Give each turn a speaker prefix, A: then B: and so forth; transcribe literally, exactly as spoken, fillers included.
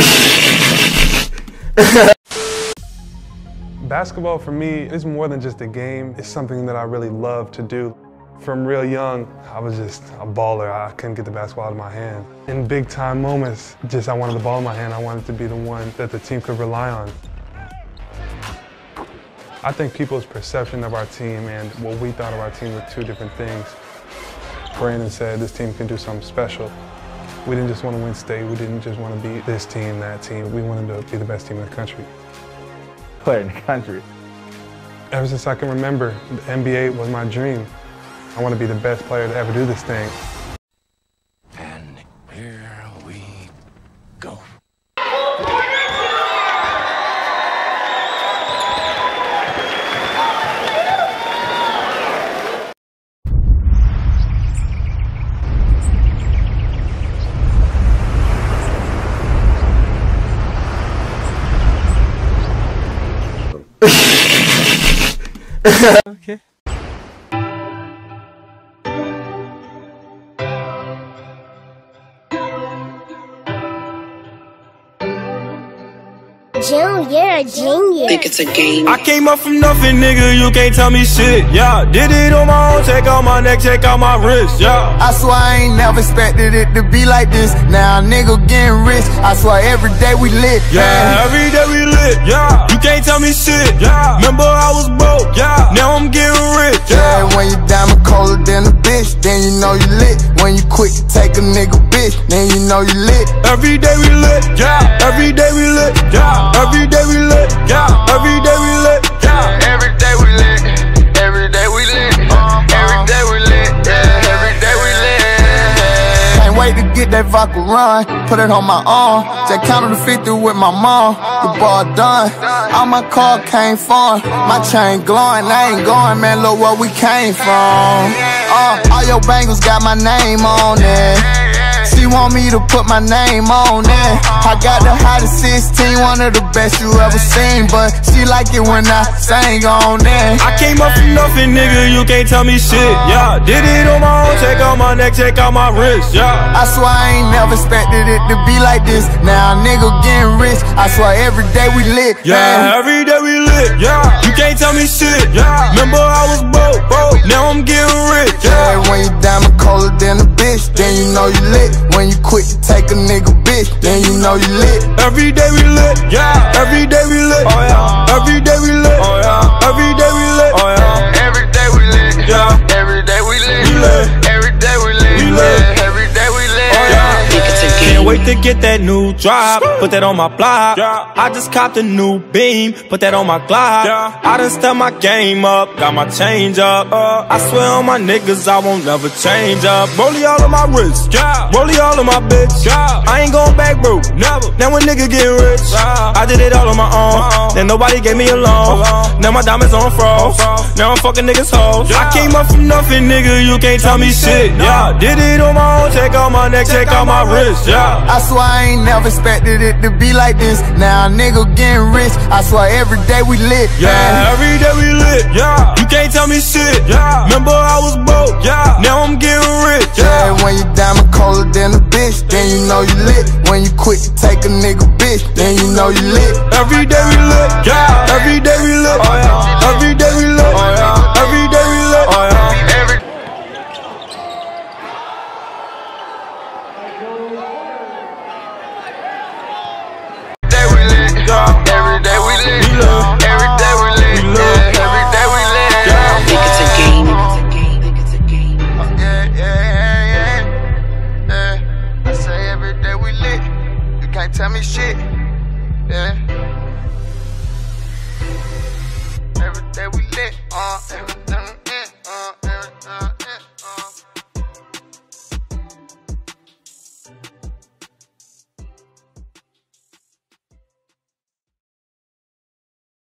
A: Basketball for me is more than just a game. It's something that I really love to do. From real young, I was just a baller. I couldn't get the basketball out of my hand. In big time moments, just I wanted the ball in my hand. I wanted to be the one that the team could rely on. I think people's perception of our team and what we thought of our team were two different things. Brandon said this team can do something special. We didn't just want to win state. We didn't just want to be this team, that team. We wanted to be the best team in the country.
B: Player in the country.
A: Ever since I can remember, the N B A was my dream. I want to be the best player to ever do this thing.
C: And here we go.
B: Okay.
D: June, you're a genius.
E: Think it's a game.
C: I came up from nothing, nigga, you can't tell me shit, yeah. Did it on my own, check out my neck, check out my wrist, yeah.
F: I swear I ain't never expected it to be like this. Now a nigga getting rich, I swear every day we lit,
C: yeah.
F: Man.
C: Every day we lit, yeah. You can't tell me shit, yeah. Remember I was broke, yeah. Now I'm getting rich, yeah.
F: Yeah, when you diamond colder than a bitch, then you know you lit. When you quit to take a nigga bitch, then you know you lit.
C: Every day we lit, yeah. Every day we lit, yeah. Every day we lit, yeah. Every day we lit, yeah.
F: Every day we lit. Every day we lit. Every day we lit. Yeah. Every day we lit. Can't wait to get that vodka run. Put it on my arm. Just counted the fifty with my mom. The ball done. All my car came from. My chain glowing. I ain't going, man. Look where we came from. Uh, all your bangles got my name on it. She want me to put my name on it. I got the hottest sixteen, one of the best you ever seen. But she like it when I sang on it.
C: I came up from nothing, nigga, you can't tell me shit, yeah. Did it on my own, check out my neck, check out my wrist, yeah.
F: I swear I ain't never expected it to be like this. Now a nigga getting rich, I swear every day we lit,
C: yeah.
F: Man.
C: Every day we lit, yeah. You can't tell me shit, yeah. Remember I was broke, broke. Now I'm getting rich, yeah.
F: Yeah, when you diamond colder than a bitch, then you know you lit. When you quit to take a nigga bitch, then you know you lit.
C: Every day we lit, yeah. Every day we lit, oh yeah. Every day we lit, oh yeah. Every day we lit, oh yeah.
F: Every day we lit,
C: yeah.
F: Every day we lit,
C: we lit.
F: Every day we lit,
C: we lit.
F: Every day we lit,
C: oh yeah.
E: Think it's a game.
C: Can't wait to get that new drop, put that on my block. I just copped a new beam, put that on my Glock. I done stepped my game up, got my change up. I swear on my niggas I won't never change up. Rollie all on my wrist, rollie all on my bitch. I ain't going back, bro, never. Now a nigga getting rich, I did it all on my own. Then nobody gave me a loan. Now my diamonds on froze. Now I'm fucking niggas hoes. I came up from nothing, nigga, you can't tell me shit, yeah. Did it on my own, check out my neck, check out my wrist, yeah.
F: I swear I ain't never expected it to be like this. Now a nigga getting rich, I swear every day we lit,
C: yeah.
F: Man.
C: Every day we lit, yeah. You can't tell me shit, yeah. Remember I was broke, yeah. Now I'm getting rich, yeah.
F: Yeah, when you diamond colder than a bitch, then you know you lit. When you quit to take a nigga bitch, then you know you lit.
C: Every day we lit, yeah. Every day we lit, oh yeah. Every day we lit, oh yeah. Every day we lit, oh yeah. Every
F: day we lit, yeah. Every day we lit, every day we lit, yeah. Every day we lit, yeah.
E: Think it's a game.
F: Think it's a game. Yeah, yeah, yeah, yeah. I say every day we lit. You can't tell me shit. Yeah. Every day we lit. Uh, every day we lit. Uh, every, uh.